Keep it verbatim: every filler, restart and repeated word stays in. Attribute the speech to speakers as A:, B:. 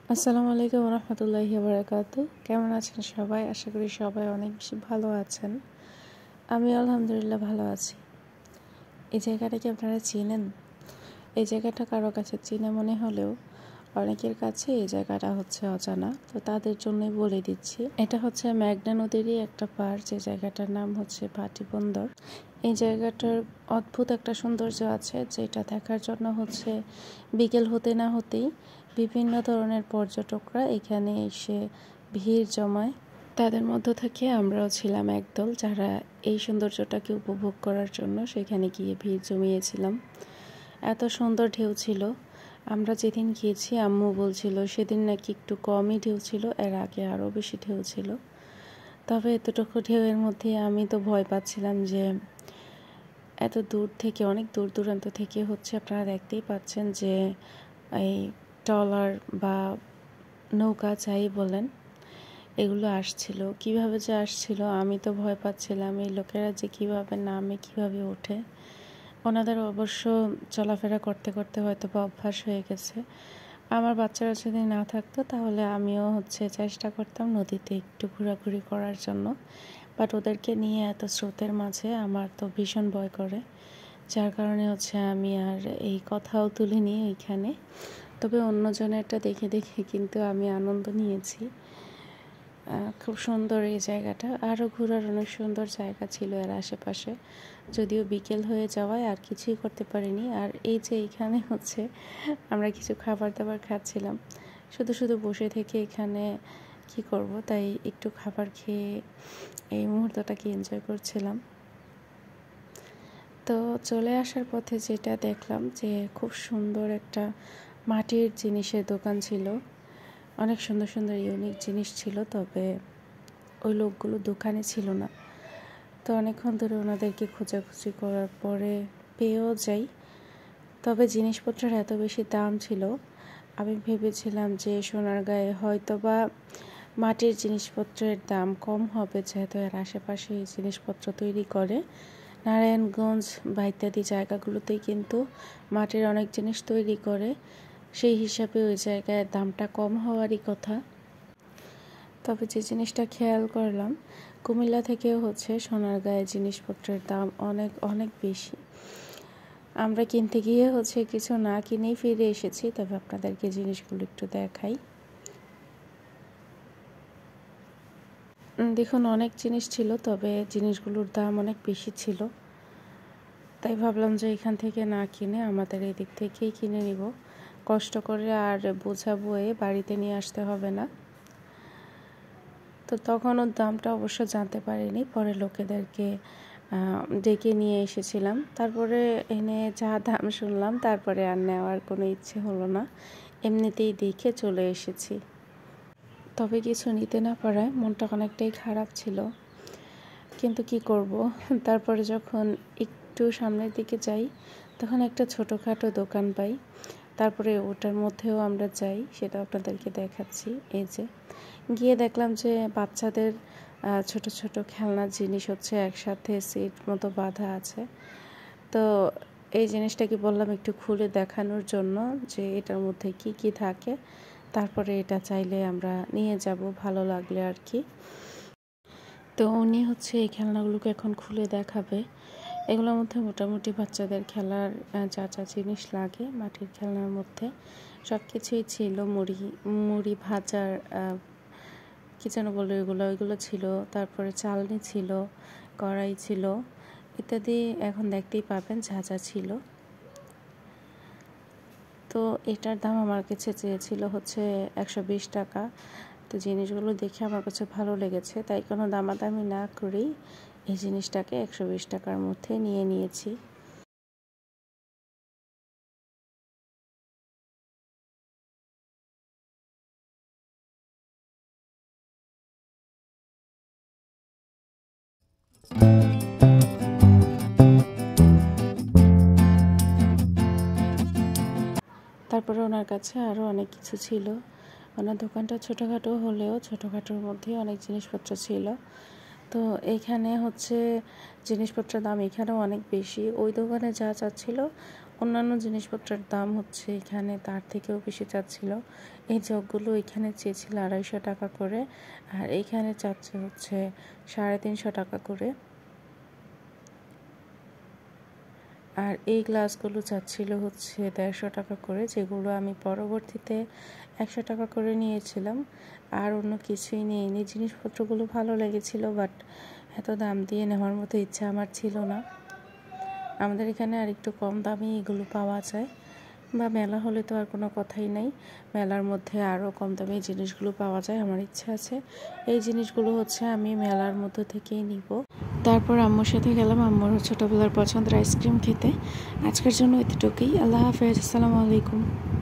A: আসসালামু আলাইকুম ওয়া রাহমাতুল্লাহি ওয়া বারাকাতুহু। কেমন আছেন সবাই? আশা করি সবাই অনেক বেশি ভালো আছেন। আমি আলহামদুলিল্লাহ ভালো আছি। এই জায়গাটা কি আপনারা চিনেন? এই জায়গাটা কারো কাছে চেনা মনে হলেও অনেকের কাছে এই জায়গাটা হচ্ছে অজানা, তো তাদের জন্যই বলে দিচ্ছি। এটা হচ্ছে মেঘনা নদীরই একটা পাড়, যে জায়গাটার নাম হচ্ছে ভাটিবন্দর। এই জায়গাটার অদ্ভুত একটা সৌন্দর্য আছে, যেটা দেখার জন্য হচ্ছে বিকেল হতে না হতেই বিভিন্ন ধরনের পর্যটকরা এখানে এসে ভিড় জমায়। তাদের মধ্য থেকে আমরাও ছিলাম একদল, যারা এই সৌন্দর্যটাকে উপভোগ করার জন্য সেখানে গিয়ে ভিড় জমিয়েছিলাম। এত সুন্দর ঢেউ ছিল। আমরা যেদিন গিয়েছি আম্মু বলছিল সেদিন নাকি একটু কমই ঢেউ ছিল, এর আগে আরও বেশি ঢেউ ছিল। তবে এতটুকু ঢেউয়ের মধ্যে আমি তো ভয় পাচ্ছিলাম যে এত দূর থেকে, অনেক দূর দূরান্ত থেকে হচ্ছে, আপনারা দেখতেই পাচ্ছেন যে এই ট্রলার বা নৌকা যাই বলেন এগুলো আসছিল। কিভাবে যে আসছিল আমি তো ভয় পাচ্ছিলাম। এই লোকেরা যে কিভাবে নামে, কিভাবে ওঠে, ওনাদের অবশ্য চলাফেরা করতে করতে হয়তো বা অভ্যাস হয়ে গেছে। আমার বাচ্চারা যদি না থাকতো তাহলে আমিও হচ্ছে চেষ্টা করতাম নদীতে একটু ঘোরাঘুরি করার জন্য, বাট ওদেরকে নিয়ে এত স্রোতের মাঝে আমার তো ভীষণ ভয় করে, যার কারণে হচ্ছে আমি আর এই কথাও তুলিনি ওইখানে। তবে অন্যজনেরটা দেখে দেখে কিন্তু আমি আনন্দ নিয়েছি। খুব সুন্দর এই জায়গাটা। আরও ঘোরার অনেক সুন্দর জায়গা ছিল এর আশেপাশে, যদিও বিকেল হয়ে যাওয়ায় আর কিছুই করতে পারিনি। আর এই যে এখানে হচ্ছে আমরা কিছু খাবার দাবার খাচ্ছিলাম, শুধু শুধু বসে থেকে এখানে কি করব, তাই একটু খাবার খেয়ে এই মুহূর্তটাকে এনজয় করছিলাম। তো চলে আসার পথে যেটা দেখলাম যে খুব সুন্দর একটা মাটির জিনিসের দোকান ছিল। অনেক সুন্দর সুন্দর ইউনিক জিনিস ছিল, তবে ওই লোকগুলো দোকানে ছিল না। তো অনেকক্ষণ ধরে ওনাদেরকে খোঁজাখুঁজি করার পরে পেয়েও যাই, তবে জিনিসপত্রের এত বেশি দাম ছিল, আমি ভেবেছিলাম যে সোনারগাঁয়ে হয়তো বা মাটির জিনিসপত্রের দাম কম হবে, যেহেতু এর আশেপাশে এই জিনিসপত্র তৈরি করে। নারায়ণগঞ্জ বা ইত্যাদি জায়গাগুলোতেই কিন্তু মাটির অনেক জিনিস তৈরি করে, সেই হিসাবে ওই জায়গায় দামটা কম হওয়ারই কথা। তবে যে জিনিসটা খেয়াল করলাম, কুমিল্লা থেকেও হচ্ছে সোনারগাঁয়ে জিনিসপত্রের দাম অনেক অনেক বেশি। আমরা কিনতে গিয়ে হচ্ছে কিছু না কিনেই ফিরে এসেছি। তবে আপনাদেরকে জিনিসগুলো একটু দেখাই। দেখুন, অনেক জিনিস ছিল, তবে জিনিসগুলোর দাম অনেক বেশি ছিল। তাই ভাবলাম যে এখান থেকে না কিনে আমাদের এই দিক থেকেই কিনে নিব, কষ্ট করে আর বোঝা বয়ে বাড়িতে নিয়ে আসতে হবে না। তো তখন ওর দামটা অবশ্য জানতে পারিনি, পরে লোকেদেরকে ডেকে নিয়ে এসেছিলাম। তারপরে এনে যা দাম শুনলাম, তারপরে আর নেওয়ার কোনো ইচ্ছে হলো না, এমনিতেই দেখে চলে এসেছি। তবে কিছু নিতে না পারায় মনটা অনেকটাই খারাপ ছিল, কিন্তু কি করব। তারপরে যখন একটু সামনের দিকে যাই, তখন একটা ছোটোখাটো দোকান পাই। তারপরে ওটার মধ্যেও আমরা যাই, সেটা আপনাদেরকে দেখাচ্ছি। এই যে গিয়ে দেখলাম যে বাচ্চাদের ছোট ছোট খেলনার জিনিস হচ্ছে একসাথে সিট মতো বাঁধা আছে। তো এই জিনিসটাকে বললাম একটু খুলে দেখানোর জন্য যে এটার মধ্যে কি কি থাকে, তারপরে এটা চাইলে আমরা নিয়ে যাব ভালো লাগলে আর কি। তো উনি হচ্ছে এই খেলনাগুলোকে এখন খুলে দেখাবে। এগুলোর মধ্যে মোটামুটি বাচ্চাদের খেলার যা যা জিনিস লাগে মাটির খেলনার মধ্যে সব কিছুই ছিল। মুড়ি মুড়ি ভাজার কী যেন বলে এগুলো ওইগুলো ছিল, তারপরে চালনি ছিল, কড়াই ছিল ইত্যাদি। এখন দেখতেই পাবেন যা যা ছিল। তো এটার দাম আমার কাছে চেয়েছিল হচ্ছে একশো বিশ টাকা। তো জিনিসগুলো দেখে আমার কাছে ভালো লেগেছে, তাই কোনো দামাদামি না করেই এই জিনিসটাকে একশো বিশ টাকার মধ্যে নিয়ে নিয়েছি। তারপরে ওনার কাছে আরও অনেক কিছু ছিল। ওনার দোকানটা ছোটোখাটো হলেও ছোটোখাটোর মধ্যে অনেক জিনিসপত্র ছিল। তো এখানে হচ্ছে জিনিসপত্রের দাম এখানেও অনেক বেশি। ওই দোকানে যা চাচ্ছিল অন্যান্য জিনিসপত্রের দাম হচ্ছে এখানে তার থেকেও বেশি চাচ্ছিল। এই জগগুলো এখানে চেয়েছিল আড়াইশো টাকা করে, আর এইখানে চাচ্ছে হচ্ছে সাড়ে তিনশো টাকা করে। আর এই গ্লাসগুলো চাচ্ছিল হচ্ছে দেড়শো টাকা করে, যেগুলো আমি পরবর্তীতে একশো টাকা করে নিয়েছিলাম। আর অন্য কিছুই নিইনি। জিনিসপত্রগুলো ভালো লেগেছিল, বাট এত দাম দিয়ে নেওয়ার মতো ইচ্ছা আমার ছিল না। আমাদের এখানে আর একটু কম দামে এগুলো পাওয়া যায়, বা মেলা হলে তো আর কোনো কথাই নাই, মেলার মধ্যে আরও কম দামে জিনিসগুলো পাওয়া যায়। আমার ইচ্ছা আছে এই জিনিসগুলো হচ্ছে আমি মেলার মধ্যে থেকেই নিব। তারপর আম্মুর সাথে গেলাম আম্মুর ছোটোবেলার পছন্দের আইসক্রিম খেতে। আজকের জন্য এতটুকুই। আল্লাহ হাফেজ, আসসালামু আলাইকুম।